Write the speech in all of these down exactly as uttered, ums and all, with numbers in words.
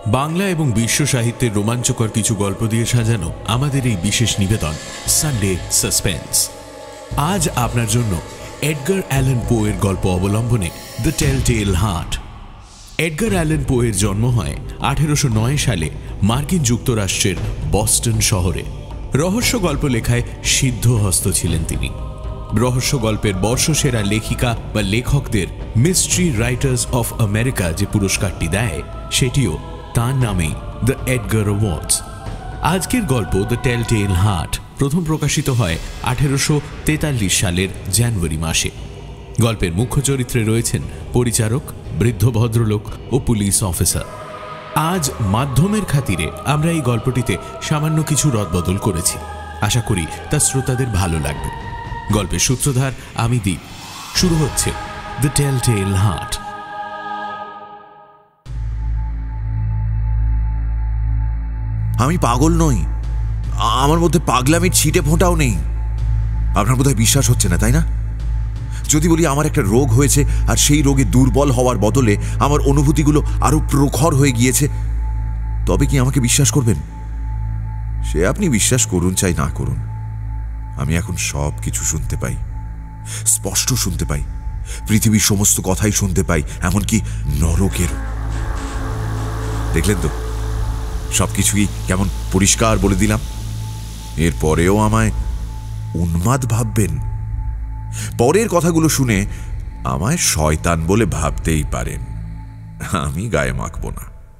বাংলা এবং বিশ্ব সাহিত্যের রোমাঞ্চকর কিছু গল্প দিয়ে সাজানো আমাদের এই বিশেষ নিবেদন সানডে সাসপেন্স। আজ আপনার জন্য এডগার অ্যালান পো এর গল্প অবলম্বনে the tell tale heart. Edgar Allan Poe এর জন্ম হয় আঠেরোশো নয় সালে মার্কিন যুক্তরাষ্ট্রের বস্টন শহরে। রহস্য গল্প লেখায় সিদ্ধহস্ত ছিলেন তিনি। রহস্য গল্পের বর্ষসেরা লেখিকা বা লেখকদের মিস্ট্রি রাইটার্স অফ আমেরিকা যে পুরস্কারটি দেয়, সেটিও তার নামেই দ্য এডগার অ্যাওয়ার্ডস। আজকের গল্প দ্য টেল টেল হার্ট প্রথম প্রকাশিত হয় আঠেরোশো তেতাল্লিশ সালের জানুয়ারি মাসে। গল্পের মুখ্য চরিত্রে রয়েছেন পরিচারক, বৃদ্ধ ভদ্রলোক ও পুলিশ অফিসার। আজ মাধ্যমের খাতিরে আমরা এই গল্পটিতে সামান্য কিছু রদবদল করেছি। আশা করি তা শ্রোতাদের ভালো লাগবে। গল্পের সূত্রধার আমি দীপ। শুরু হচ্ছে দ্য টেল টেল হার্ট। আমি পাগল নই, আমার মধ্যে পাগলামির ছিটে ফোঁটাও নেই। আপনার বোধহয় বিশ্বাস হচ্ছে না, তাই না? যদি বলি আমার একটা রোগ হয়েছে আর সেই রোগে দুর্বল হওয়ার বদলে আমার অনুভূতিগুলো আরো প্রখর হয়ে গিয়েছে, তবে কি আমাকে বিশ্বাস করবেন? সে আপনি বিশ্বাস করুন চাই না করুন, আমি এখন সব কিছু শুনতে পাই, স্পষ্ট শুনতে পাই। পৃথিবীর সমস্ত কথাই শুনতে পাই, এমনকি নরকেরও। দেখলেন তো, সবকিছুই কেমন পরিষ্কার বলে দিলাম। এরপরেও আমায় উন্মাদ ভাববেন? পরের কথাগুলো শুনে আমায় শয়তান বলে ভাবতেই পারেন, আমি গায়ে মাখব না।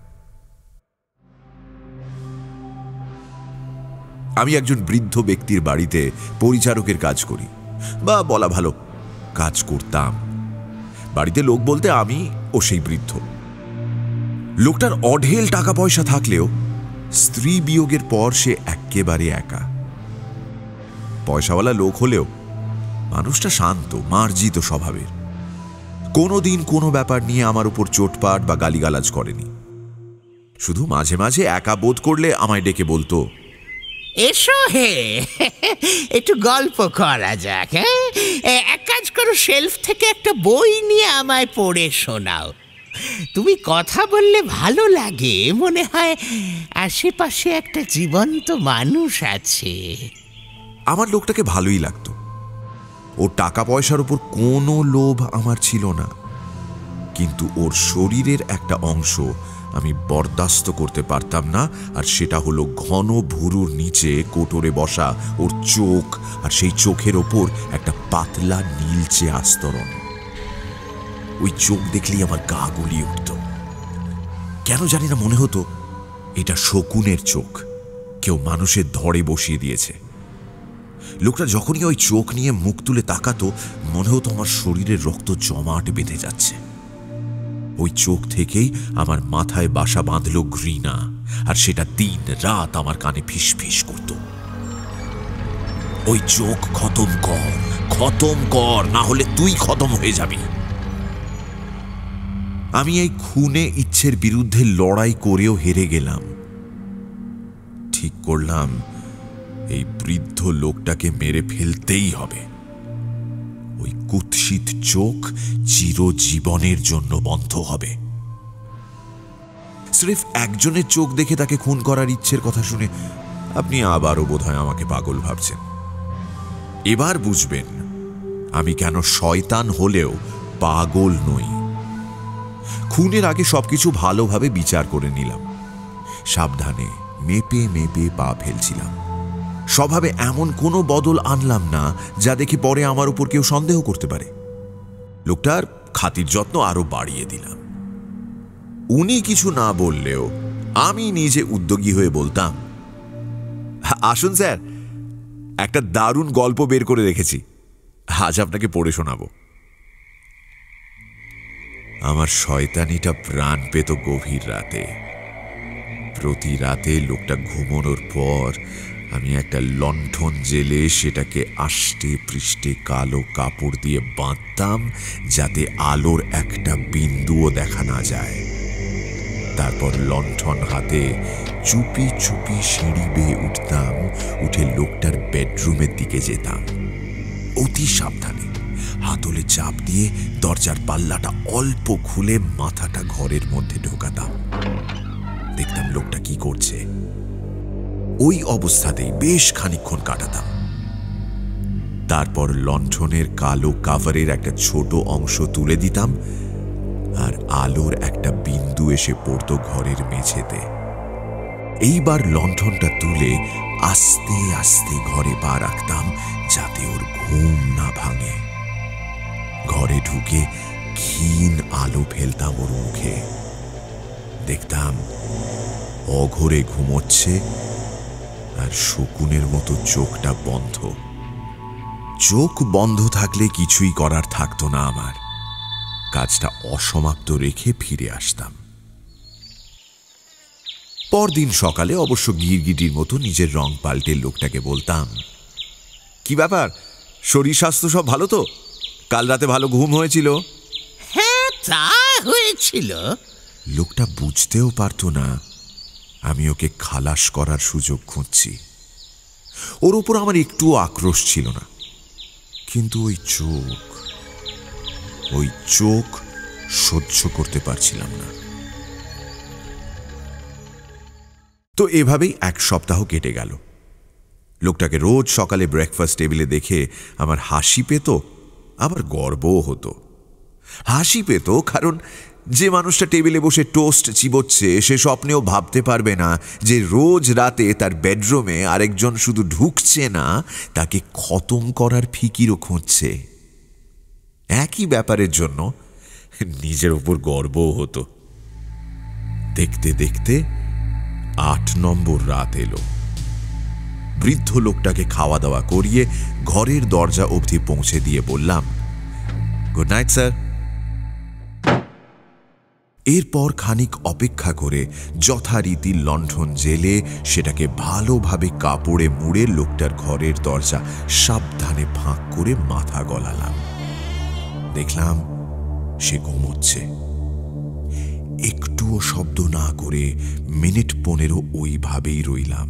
আমি একজন বৃদ্ধ ব্যক্তির বাড়িতে পরিচারকের কাজ করি, বা বলা ভালো কাজ করতাম। বাড়িতে লোক বলতে আমি ও সেই বৃদ্ধ। লোকটার অঢেল টাকা পয়সা থাকলেও স্ত্রী বিয়োগের পর সে একেবারে একা। পয়সাওয়ালা লোক হলেও মানুষটা শান্ত, মার্জিত স্বভাবের। কোনোদিন কোনো ব্যাপার নিয়ে আমার উপর চোটপাট বা গালিগালাজ করেনি। শুধু মাঝে মাঝে একা বোধ করলে আমায় ডেকে বলতো, এসো হে, একটু গল্প করা যাক। হ্যাঁ, এক কাজ করো, শেলফ থেকে একটা বই নিয়ে আমায় পড়ে শোনাও। তুমি কথা বললে ভালো লাগে, মনে হয় আশেপাশে একটা জীবন্ত মানুষ আছে। আমার লোকটাকে ভালোই লাগতো। ওর টাকা পয়সার উপর কোনো লোভ আমার ছিল না, কিন্তু ওর শরীরের একটা অংশ আমি বরদাস্ত করতে পারতাম না, আর সেটা হলো ঘন ভুরুর নিচে কোটরে বসা ওর চোখ, আর সেই চোখের ওপর একটা পাতলা নীলচে আস্তরণ। ওই চোখ দেখলেই আমার গা গুলিয়ে উঠত। কেন জানি না মনে হতো এটা শকুনের চোখ, কেউ মানুষের ধরে বসিয়ে দিয়েছে। লোকটা যখনই ওই চোখ নিয়ে মুখ তুলে তাকাতো, মনে হতো আমার শরীরের রক্ত জমাট বেঁধে যাচ্ছে। ওই চোখ থেকেই আমার মাথায় বাসা বাঁধল ঘৃণা, আর সেটা দিন রাত আমার কানে ফিস ফিস করত। ওই চোখ খতম কর, খতম কর, না হলে তুই খতম হয়ে যাবি। আমি এই খুনে ইচ্ছের বিরুদ্ধে লড়াই করেও হেরে গেলাম। ঠিক করলাম এই বৃদ্ধ লোকটাকে মেরে ফেলতেই হবে। ওই কুৎসিত চোখ চিরজীবনের জন্য বন্ধ হবে। স্রেফ একজনের চোখ দেখে তাকে খুন করার ইচ্ছের কথা শুনে আপনি আবারও বোধহয় আমাকে পাগল ভাবছেন। এবার বুঝবেন আমি কেন শয়তান হলেও পাগল নই। খুনের আগে সবকিছু ভালোভাবে বিচার করে নিলাম। সাবধানে মেপে মেপে পা ফেলছিলাম। স্বভাবে এমন কোনো বদল আনলাম না যা দেখে পরে আমার উপর কেউ সন্দেহ করতে পারে। লোকটার খাতির যত্ন আরো বাড়িয়ে দিলাম। উনি কিছু না বললেও আমি নিজে উদ্যোগী হয়ে বলতাম, আসুন স্যার, একটা দারুণ গল্প বের করে রেখেছি, আজ আপনাকে পড়ে শোনাবো। আমার শয়তানিটা প্রাণ পেত গভীর রাতে। প্রতি রাতে লোকটা ঘুমানোর পর আমি একটা লণ্ঠন জেলে সেটাকে আষ্টে পৃষ্ঠে কালো কাপড় দিয়ে বাঁধতাম, যাতে আলোর একটা বিন্দুও দেখা না যায়। তারপর লণ্ঠন হাতে চুপি চুপি সিঁড়ি বেয়ে উঠতাম, উঠে লোকটার বেডরুমের দিকে যেতাম। অতি সাবধানে হাতলে চাপ দিয়ে দরজার পাল্লাটা অল্প খুলে মাথাটা ঘরের মধ্যে ঢোকাতাম। দেখতাম লোকটা কি করছে। ওই অবস্থাতেই বেশ খানিকক্ষণ কাটাতাম। তারপর লণ্ঠনের কালো কাভারের একটা ছোট অংশ তুলে দিতাম, আর আলোর একটা বিন্দু এসে পড়তো ঘরের মেঝেতে। এইবার লণ্ঠনটা তুলে আস্তে আস্তে ঘরে পা রাখতাম, যাতে ওর ঘুম না ভাঙে। ঘরে ঢুকে ক্ষীণ আলো ফেলতাম ওর মুখে। দেখতাম অঘোরে ঘুমোচ্ছে, আর শকুনের মতো চোখটা বন্ধ। চোখ বন্ধ থাকলে কিছুই করার থাকতো না আমার। কাজটা অসমাপ্ত রেখে ফিরে আসতাম। পরদিন সকালে অবশ্য গিরগিটির মতো নিজের রং পাল্টে লোকটাকে বলতাম, কি ব্যাপার, শরীর স্বাস্থ্য সব ভালো তো? কাল রাতে ভালো ঘুম হয়েছিল? হ্যাঁ, তা হয়েছিল। লোকটা বুঝতেও পারত না আমি ওকে খালাস করার সুযোগ খুঁজছি। ওর উপর আমার একটুও আক্রোশ ছিল না, কিন্তু ওই চোখ ওই চোখ সহ্য করতে পারছিলাম না। তো এভাবেই এক সপ্তাহ কেটে গেল। লোকটাকে রোজ সকালে ব্রেকফাস্ট টেবিলে দেখে আমার হাসি পেত, আবার গর্বও হতো। হাসি পেত কারণ যে মানুষটা টেবিলে বসে টোস্ট চিবোচ্ছে সে স্বপ্নেও ভাবতে পারবে না যে রোজ রাতে তার বেডরুমে আরেকজন শুধু ঢুকছে না, তাকে খতম করার ফিকিরও খুঁজছে। একই ব্যাপারের জন্য নিজের উপর গর্বও হতো। দেখতে দেখতে আট নম্বর রাত এলো। বৃদ্ধ লোকটাকে খাওয়া দাওয়া করিয়ে ঘরের দরজা অবধি পৌঁছে দিয়ে বললাম, গুড নাইট স্যার। এরপর খানিক অপেক্ষা করে যথারীতি লণ্ঠন জেলে সেটাকে ভালোভাবে কাপড়ে মুড়ে লোকটার ঘরের দরজা সাবধানে ফাঁক করে মাথা গলালাম। দেখলাম সে ঘুমোচ্ছে। একটুও শব্দ না করে মিনিট পনেরো ওইভাবেই রইলাম।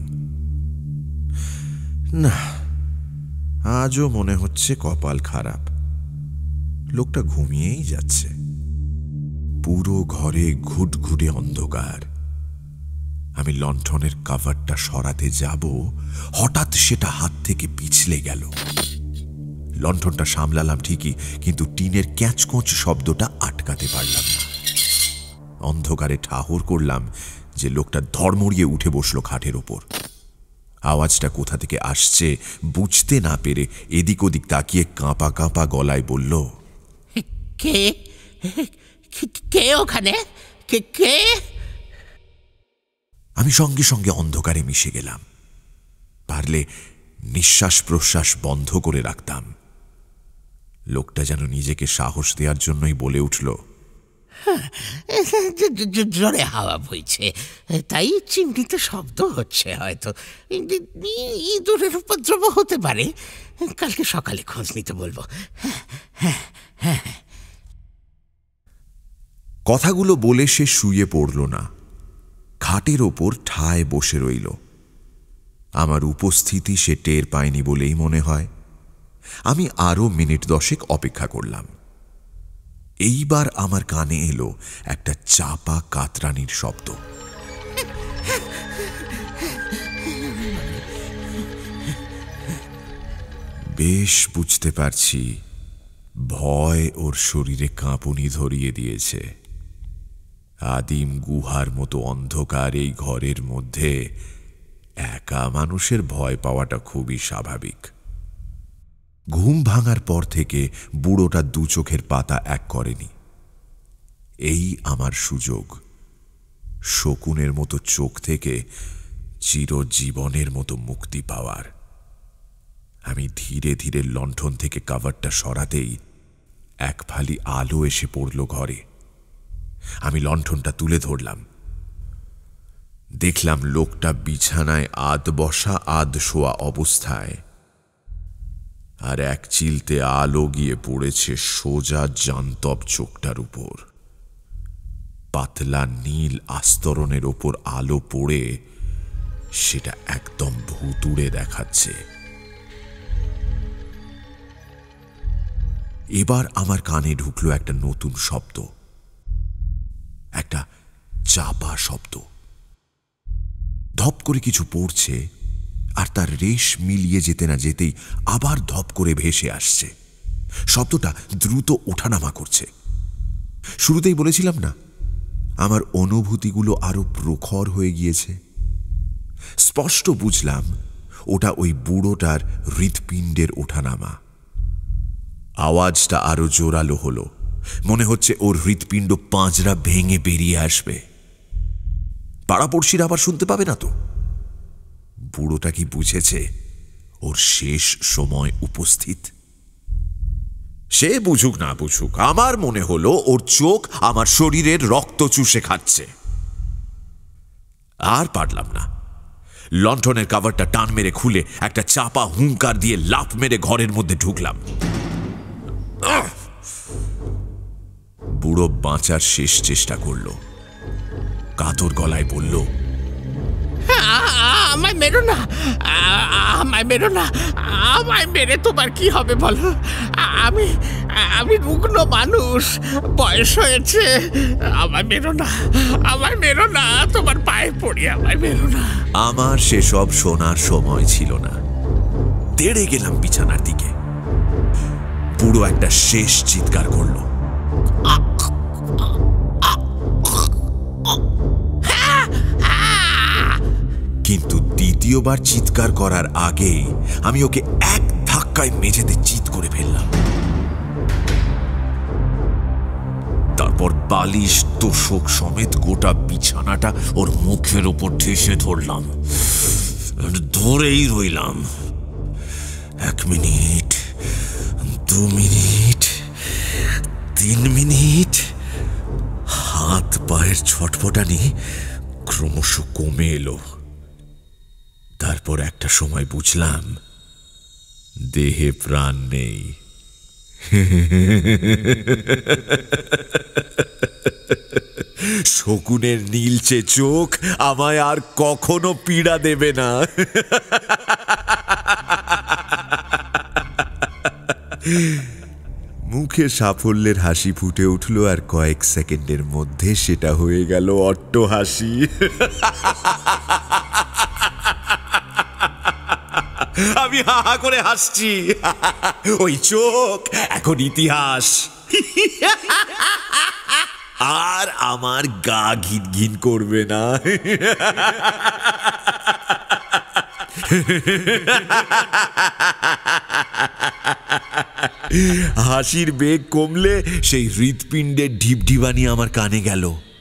না, আজও মনে হচ্ছে কপাল খারাপ, লোকটা ঘুমিয়েই যাচ্ছে। পুরো ঘরে ঘুটঘুটে অন্ধকার। আমি লণ্ঠনের কাভারটা সরাতে যাব, হঠাৎ সেটা হাত থেকে পিছলে গেল। লণ্ঠনটা সামলালাম ঠিকই, কিন্তু টিনের ক্যাঁচকোঁচ শব্দটা আটকাতে পারলাম না। অন্ধকারে ঠাহর করলাম যে লোকটা ধড়মড়িয়ে উঠে বসলো খাটের ওপর। আওয়াজটা কোথা থেকে আসছে বুঝতে না পেরে এদিক ওদিক তাকিয়ে কাঁপা কাঁপা গলায় বলল, কে কে ওখানে? কে কে? আমি সঙ্গে সঙ্গে অন্ধকারে মিশে গেলাম। পারলে নিঃশ্বাস প্রশ্বাস বন্ধ করে রাখতাম। লোকটা যেন নিজেকে সাহস দেওয়ার জন্যই বলে উঠল, জোরে হাওয়া বইছে, তাই চিমটিতে শব্দ হচ্ছে। হয়তো ইঁদুরের উপদ্রব হতে পারে। কালকে সকালে খোঁজ নিতে বলবো। কথাগুলো বলে সে শুয়ে পড়ল না, খাটের ওপর ঠায় বসে রইল। আমার উপস্থিতি সে টের পায়নি বলেই মনে হয়। আমি আরো মিনিট দশেক অপেক্ষা করলাম। এইবার আমার কানে এলো একটা চাপা কাতরানির শব্দ। বেশ বুঝতে পারছি ভয় ওর শরীরে কাঁপুনি ধরিয়ে দিয়েছে। আদিম গুহার মতো অন্ধকার এই ঘরের মধ্যে একা মানুষের ভয় পাওয়াটা খুবই স্বাভাবিক। ঘুম ভাঙার পর থেকে বুড়োটা দু চোখের পাতা এক করেনি। এই আমার সুযোগ শকুনের মতো চোখ থেকে চিরজীবনের মতো মুক্তি পাওয়ার। আমি ধীরে ধীরে লণ্ঠন থেকে কাভারটা সরাতেই এক ফালি আলো এসে পড়ল ঘরে। আমি লণ্ঠনটা তুলে ধরলাম। দেখলাম লোকটা বিছানায় আধ বসা আধ শোয়া অবস্থায়, আর এক চিলতে আলো গিয়ে পড়েছে সোজা জান্তব চোখটার উপর। পাতলা নীল আস্তরণের ওপর আলো পড়ে সেটা একদম ভুতুড়ে দেখাচ্ছে। এবার আমার কানে ঢুকলো একটা নতুন শব্দ, একটা চাপা শব্দ। ধপ করে কিছু পড়ছে, আর তার রেশ মিলিয়ে যেতে না যেতেই আবার ধপ করে ভেসে আসছে। শব্দটা দ্রুত ওঠানামা করছে। শুরুতেই বলেছিলাম না, আমার অনুভূতিগুলো আরো প্রখর হয়ে গিয়েছে। স্পষ্ট বুঝলাম ওটা ওই বুড়োটার হৃৎপিণ্ডের ওঠানামা। আওয়াজটা আরো জোরালো হলো। মনে হচ্ছে ওর হৃৎপিণ্ড পাঁজরা ভেঙে বেরিয়ে আসবে। পাড়াপড়শিরা আবার শুনতে পাবে না তো? বুড়োটা কি বুঝেছে ওর শেষ সময় উপস্থিত? সে বুঝুক না বুঝুক, আমার মনে হলো ওর চোখ আমার শরীরের রক্ত চুষে খাচ্ছে। আর পারলাম না। লণ্ঠনের কাভারটা টান মেরে খুলে একটা চাপা হুঙ্কার দিয়ে লাফ মেরে ঘরের মধ্যে ঢুকলাম। বুড়ো বাঁচার শেষ চেষ্টা করল। কাতর গলায় বলল, আমায় মেরো না, আমায় মেরো না, আমায় মেরে তোমার কি হবে বলো? আমি আমি রুগ্ন মানুষ, বয়স হয়েছে। আমায় মেরো না, আমায় মেরো না, তোমার পায়ে পড়ি, আমায় মেরো না। আমার সেসব শোনার সময় ছিল না। তেড়ে গেলাম বিছানার দিকে। বুড়ো একটা শেষ চিৎকার করল। কিন্তু দ্বিতীয়বার চিৎকার করার আগেই আমি ওকে এক ধাক্কায় মেঝেতে চিৎ করে ফেললাম। তারপর বালিশ তোষক সমেত গোটা বিছানাটা ওর মুখের ওপর ঠেসে ধরলাম। ধরেই রইলাম। এক মিনিট, দু মিনিট, তিন মিনিট। হাত পায়ের ছটফটানি ক্রমশ কমে এলো। তারপর একটা সময় বুঝলাম দেহে প্রাণ নেই। শকুনের নীলচে চোখ আমায় আর কখনো পীড়া দেবে না। মুখে সাফল্যের হাসি ফুটে উঠল, আর কয়েক সেকেন্ডের মধ্যে সেটা হয়ে গেল অট্ট হাসি। আমি হা হা করে হাসছি। ওই চোখ এখন ইতিহাস। আর আমার গা ঘিন ঘিন করবে না। হাসির বেগ কমলে সেই হৃৎপিণ্ডের ঢিপঢিবানি আমার কানে গেল।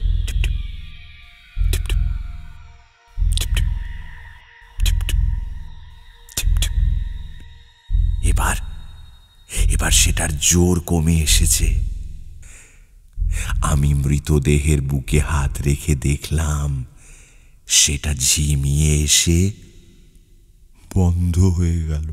এবার এবার সেটার জোর কমে এসেছে। আমি মৃতদেহের বুকে হাত রেখে দেখলাম সেটা ঝিমিয়ে এসে বন্ধ হয়ে গেল।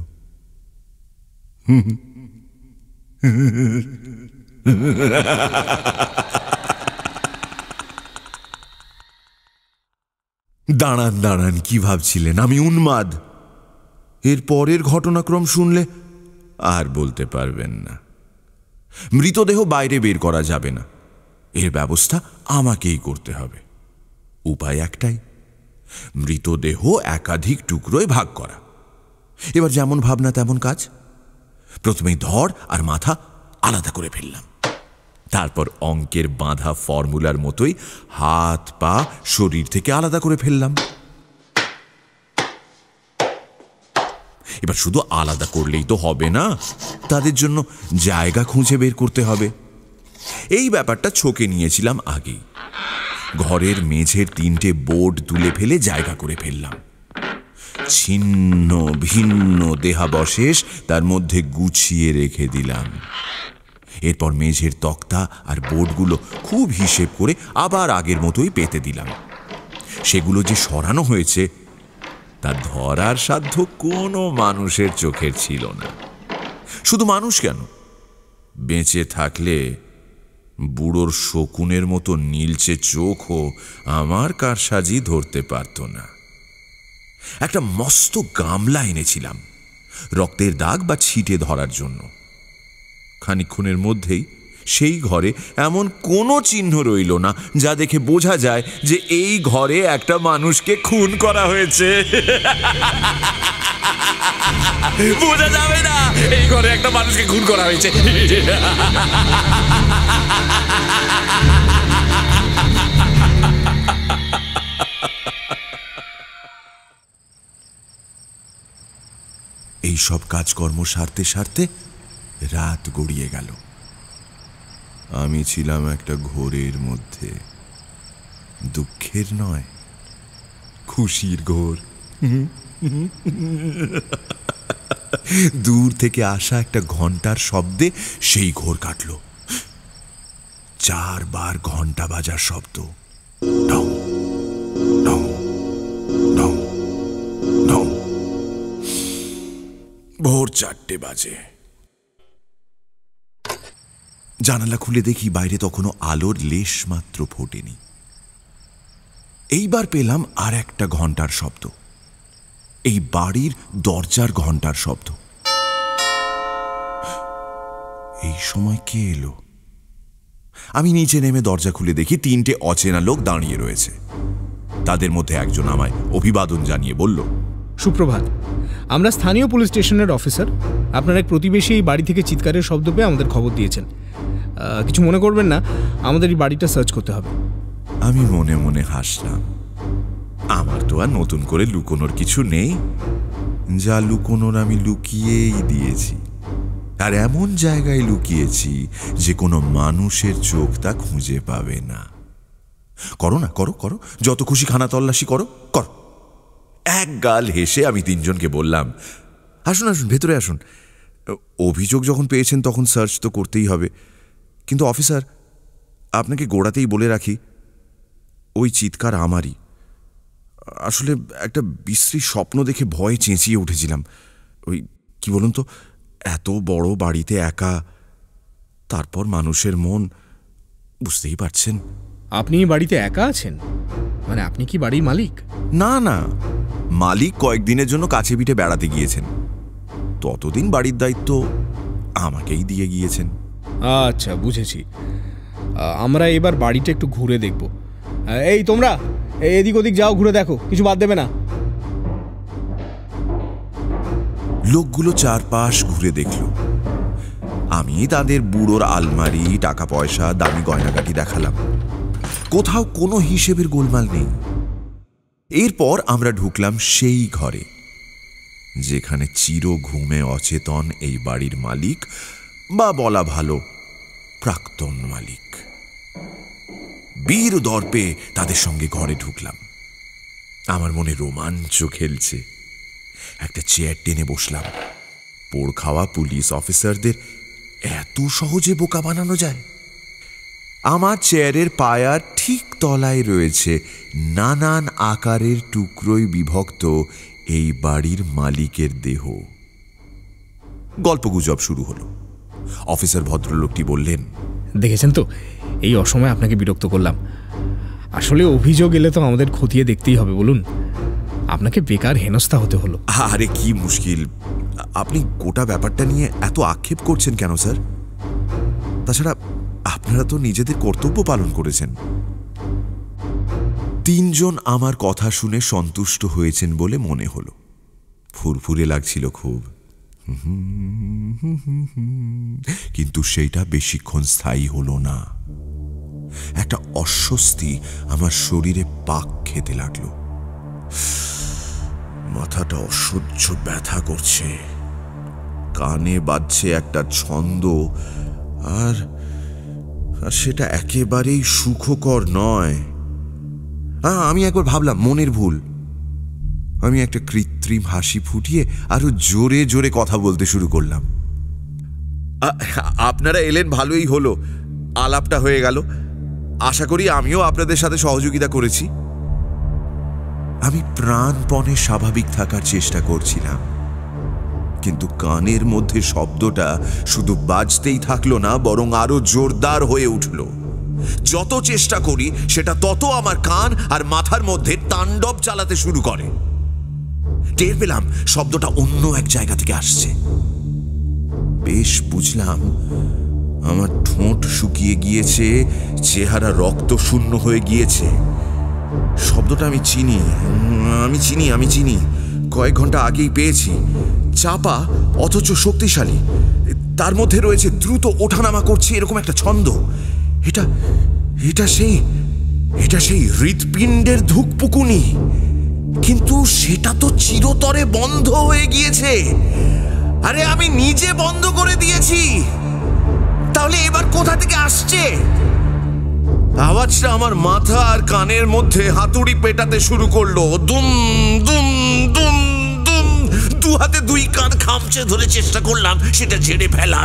দাঁড়ান দাঁড়ান, কি ভাবছিলেন আমি উন্মাদ? এর পরের ঘটনাক্রম শুনলে আর বলতে পারবেন না। মৃতদেহ বাইরে বের করা যাবে না, এর ব্যবস্থা আমাকেই করতে হবে। উপায় একটাই, মৃতদেহ একাধিক টুকরোয় ভাগ করা। এবার যেমন ভাবনা তেমন কাজ। প্রথমেই ধড় আর মাথা আলাদা করে ফেললাম। তারপর অঙ্কের বাঁধা ফর্মুলার মতোই হাত পা শরীর থেকে আলাদা করে ফেললাম। এবার শুধু আলাদা করলেই তো হবে না, তাদের জন্য জায়গা খুঁজে বের করতে হবে। এই ব্যাপারটা ছকে নিয়েছিলাম আগেই। ঘরের মেঝের তিনটে বোর্ড তুলে ফেলে জায়গা করে ফেললাম। ছিন্ন ভিন্ন দেহাবশেষ তার মধ্যে গুছিয়ে রেখে দিলাম। এরপর মেঝের তক্তা আর বোর্ডগুলো খুব হিসেব করে আবার আগের মতোই পেতে দিলাম। সেগুলো যে সরানো হয়েছে তা ধরার সাধ্য কোনো মানুষের চোখের ছিল না। শুধু মানুষ কেন, বেঁচে থাকলে বুড়োর শকুনের মতো নীলচে চোখও আমার কারসাজি ধরতে পারত না। একটা মস্ত গামলা এনেছিলাম রক্তের দাগ বা ছিটে ধরার জন্য। খানিকক্ষণের মধ্যেই সেই ঘরে এমন কোনো চিহ্ন রইল না যা দেখে বোঝা যায় যে এই ঘরে একটা মানুষকে খুন করা হয়েছে। বোঝা যাবে না এই ঘরে একটা মানুষকে খুন করা হয়েছে। এই সব কাজকর্ম সারতে সারতে রাত গড়িয়ে গেল। আমি ছিলাম একটা ঘোরের মধ্যে, দুঃখের নয়, খুশির ঘোর। দূর থেকে আসা একটা ঘন্টার শব্দে সেই ঘোর কাটল। চারবার ঘন্টা বাজার শব্দ। ডং ডং ডং ডং। ভোর চারটে বাজে। জানালা খুলে দেখি বাইরে তখনও আলোর লেশ মাত্র ফোটেনি। এইবার পেলাম আর একটা ঘন্টার শব্দ, এই বাড়ির দরজার ঘন্টার শব্দ। এই সময় কে এলো? আমি নিচে নেমে দরজা খুলে দেখি তিনটে অচেনা লোক দাঁড়িয়ে রয়েছে। তাদের মধ্যে একজন আমায় অভিবাদন জানিয়ে বলল, সুপ্রভাত, আমরা স্থানীয় পুলিশ স্টেশনের অফিসার। আপনার এক প্রতিবেশী এই বাড়ি থেকে চিৎকারের শব্দ পেয়ে আমাদের খবর দিয়েছেন। কিছু মনে করবেন না, আমাদের এই বাড়িটা সার্চ করতে হবে। আমি মনে মনে হাসলাম। আমার তো আর নতুন করে লুকোনোর কিছু নেই, যা লুকোনোর আমি লুকিয়েই দিয়েছি। আর এমন জায়গায় লুকিয়েছি যে কোনো মানুষের চোখ তা খুঁজে পাবে না। করো না, করো করো, যত খুশি খানা তল্লাশি করো, করো। এক গাল হেসে আমি তিনজনকে বললাম, আসুন আসুন, ভেতরে আসুন। অভিযোগ যখন পেয়েছেন তখন সার্চ তো করতেই হবে। কিন্তু অফিসার, আপনাকে গোড়াতেই বলে রাখি, ওই চিৎকার আমারই। আসলে একটা বিশ্রী স্বপ্ন দেখে ভয়ে চেঁচিয়ে উঠেছিলাম। ওই কি বলুন তো, এত বড় বাড়িতে একা, তারপর মানুষের মন, বুঝতেই পারছেন। আপনি বাড়িতে একা আছেন? মানে আপনি কি বাড়ির মালিক? না না, মালিক কয়েকদিনের জন্য কাছে পিঠে বেড়াতে গিয়েছেন। ততদিন বাড়ির দায়িত্ব আমাকেই দিয়ে গিয়েছেন। আচ্ছা, বুঝেছি। আমরা এবার বাড়িটা একটু ঘুরে দেখব। এই তোমরা এদিক ওদিক যাও, ঘুরে দেখো, কিছু বাদ দেবে না। লোকগুলো চারপাশ ঘুরে দেখল। আমি তাদের বুড়োর আলমারি, টাকা পয়সা, দামি গয়নাগাটি দেখালাম। কোথাও কোনো হিসেবের গোলমাল নেই। এরপর আমরা ঢুকলাম সেই ঘরে যেখানে চির ঘুমে অচেতন এই বাড়ির মালিক, বা বলা ভালো প্রাক্তন মালিক। বীর দর্পে তাদের সঙ্গে ঘরে ঢুকলাম। আমার মনে রোমাঞ্চ খেলছে। একটা চেয়ার টেনে বসলাম। পোড় খাওয়া পুলিশ অফিসারদের এত সহজে বোকা বানানো যায়? আমার চেয়ারের পায়ার ঠিক তলায় রয়েছে নানান আকারের টুকরোয় বিভক্ত এই বাড়ির মালিকের দেহ। গল্পগুজব শুরু হলো। অফিসার ভদ্রলোকটি বললেন, দেখেছেন তো, এই অসময়ে আপনাকে বিরক্ত করলাম। আসলে অভিযোগ এলে তো আমাদের খতিয়ে দেখতেই হবে। বলুন, আপনাকে বেকার হেনস্থা হতে হলো। আরে কি মুশকিল, আপনি গোটা ব্যাপারটা নিয়ে এত আক্ষেপ করছেন কেন স্যার? তাছাড়া আপনারা তো নিজেদের কর্তব্য পালন করেছেন। তিনজন আমার কথা শুনে সন্তুষ্ট হয়েছেন বলে মনে হলো। ফুরফুরে লাগছিল খুব। কিন্তু সেইটা বেশিক্ষণ স্থায়ী হলো না। একটা অস্বস্তি আমার শরীরে পাক খেতে লাগলো। মাথাটা অসহ্য ব্যথা করছে। কানে বাজছে একটা ছন্দ, আর সেটা একেবারেই সুখকর নয়। আমি একবার ভাবলাম মনের ভুল। আমি একটা কৃত্রিম হাসি ফুটিয়ে আরো জোরে জোরে কথা বলতে শুরু করলাম। আপনারা এলেন ভালোই হলো, আলাপটা হয়ে গেল। আশা করি আমিও আপনাদের সাথে সহযোগিতা করেছি। আমি প্রাণপণে স্বাভাবিক থাকার চেষ্টা করছিলাম, কিন্তু কানের মধ্যে শব্দটা শুধু বাজতেই থাকলো না, বরং আরো জোরদার হয়ে উঠল। যত চেষ্টা করি সেটা তত আমার কান আর মাথার মধ্যে তাণ্ডব চালাতে শুরু করে। টের পেলাম শব্দটা অন্য এক জায়গা থেকে আসছে। বেশ বুঝলাম আমার ঠোঁট শুকিয়ে গিয়েছে, চেহারা রক্ত শূন্য হয়ে গিয়েছে। শব্দটা আমি চিনি, আমি চিনি আমি চিনি কয়েক ঘন্টা আগেই পেয়েছি। চাপা অথচ শক্তিশালী, তার মধ্যে রয়েছে দ্রুত ওঠানামা করছে এরকম একটা ছন্দ। এটা এটা সেই এটা সেই হৃৎপিণ্ডের ধুকপুকুনি, কিন্তু সেটা তো চিরতরে বন্ধ হয়ে গিয়েছে। আরে আমি নিজে বন্ধ করে দিয়েছি, তাহলে এবার কোথা থেকে আসছে? আওয়াজটা আমার মাথা আর কানের মধ্যে হাতুড়ি পেটাতে শুরু করলো। দুম দুম দুম দুম। দু হাতে দুই কান খামচে ধরে চেষ্টা করলাম সেটা ঝেড়ে ফেলার,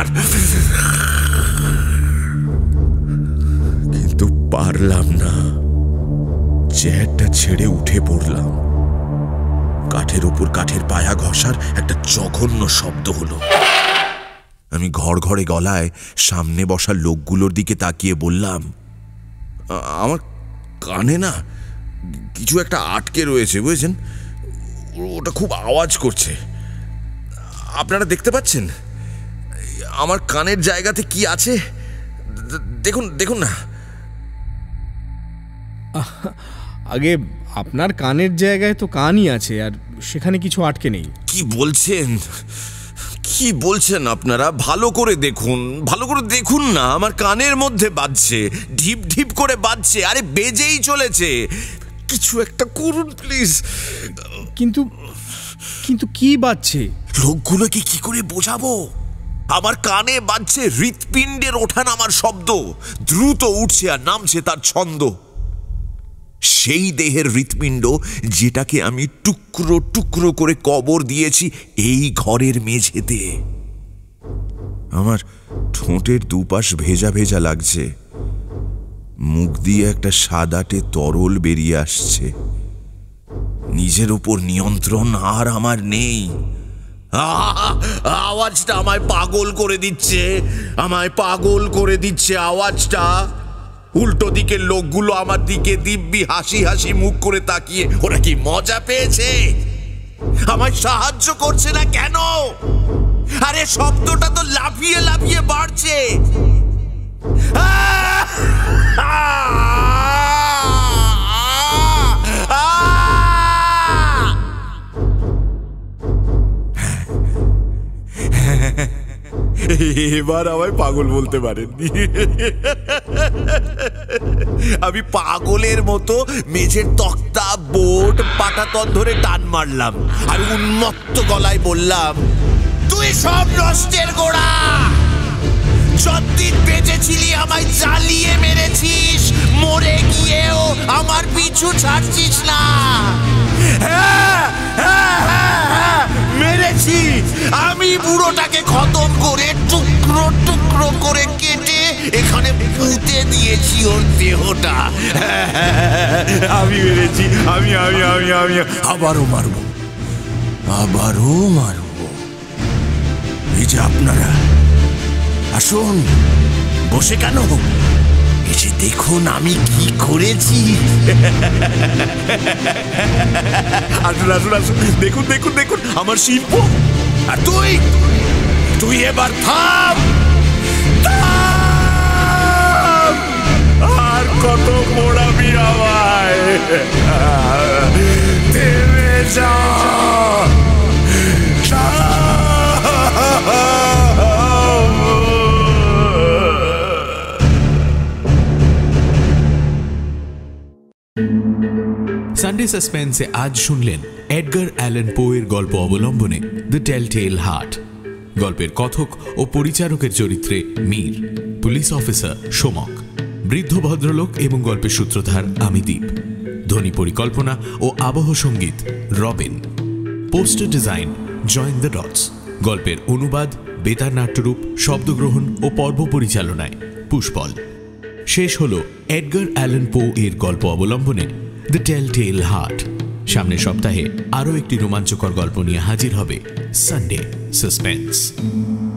কিন্তু পারলাম না। চেয়ারটা ছেড়ে উঠে পড়লাম। কাঠের উপর কাঠের পায়া ঘষার একটা জঘন্য শব্দ হলো। আমি ঘড়ঘড়ে গলায় সামনে বসা লোকগুলোর দিকে তাকিয়ে বললাম, আমার কানে না কিছু একটা আটকে রয়েছে, বুঝেছেন? ওটা খুব আওয়াজ করছে। আপনারা দেখতে পাচ্ছেন আমার কানের জায়গাতে কি আছে? দেখুন দেখুন না। আগে আপনার কানের জায়গায় তো কানই আছে, আর সেখানে কিছু আটকে নেই। কি বলছেন কি বলছেন আপনারা? ভালো করে দেখুন, ভালো করে দেখুন না। আমার কানের মধ্যে বাজছে, ঢিপ ঢিপ করে বাজছে। আরে বেজেই চলেছে। কিছু একটা করুন প্লিজ। কিন্তু কিন্তু কি বাজছে? লোকগুলোকে কি করে বোঝাবো? আমার কানে বাজছে হৃৎপিণ্ডের ওঠানামার শব্দ, দ্রুত উঠছে আর নামছে তার ছন্দ। সেই দেহের হৃৎপিণ্ড যেটাকে আমি টুকরো টুকরো করে কবর দিয়েছি এই ঘরের মেঝেতে। আমার ঠোঁটের দুপাশ ভেজা ভেজা লাগছে, মুখ দিয়ে একটা সাদাটে তরল বেরিয়ে আসছে। নিজের উপর নিয়ন্ত্রণ আর আমার নেই। আওয়াজটা আমায় পাগল করে দিচ্ছে, আমায় পাগল করে দিচ্ছে আওয়াজটা। উল্টো দিকের লোকগুলো আমার দিকে দিব্যি হাসি হাসি মুখ করে তাকিয়ে ওরা কি মজা পেয়েছে? আমায় সাহায্য করছে না কেন? আরে শব্দটা তো লাফিয়ে লাফিয়ে বাড়ছে। এবার আমায় পাগল বলতে পারেননি। আমি পাগলের মতো মেঝের তক্তা, বোর্ড, পাটাতন ধরে টান মারলাম আর উন্মত্ত গলায় বললাম, তুই সব নষ্টের গোড়া। যতদিন বেঁচেছিলি আমায় জ্বালিয়ে মেরেছিস, মরে গিয়েও আমার পিছু ছাড়ছিস না। হ্যাঁ হ্যাঁ হ্যাঁ মেরেছি। আমি বুড়োটাকে খতম করে টুকরো টুকরো করে কেটে এখানে পুঁতে দিয়েছি ওর দেহটা। আমি মেরেছি, আমি আমি আমি আমি আবারও মারবো, আবারও মারবো। এই যে আপনারা আসুন, বসে কেন, এসে দেখুন আমি কি করেছি। আসুন আসুন আসুন, দেখুন দেখুন দেখুন আমার শিল্প। আর তুই তুই এবার থাম, আর কত মোড়াবি আমায়? থেমে যা। সানডে সাসপেন্সে আজ শুনলেন এডগার অ্যালান পোয়ের গল্প অবলম্বনে দ্য টেলটেল হার্ট। গল্পের কথক ও পরিচারকের চরিত্রে মীর, পুলিশ অফিসার সোমক, বৃদ্ধ ভদ্রলোক এবং গল্পের সূত্রধার আমি দীপ, ধ্বনি পরিকল্পনা ও আবহ সঙ্গীত Robin, poster design join the dots, গল্পের অনুবাদ, বেতার নাট্যরূপ, শব্দগ্রহণ ও পর্ব পরিচালনায় পুষ্পল। শেষ হল এডগার অ্যালান পো এর গল্প অবলম্বনে দ্য টেলটেল হার্ট। সামনের সপ্তাহে আরও একটি রোমাঞ্চকর গল্প নিয়ে হাজির হবে সানডে সাসপেন্স।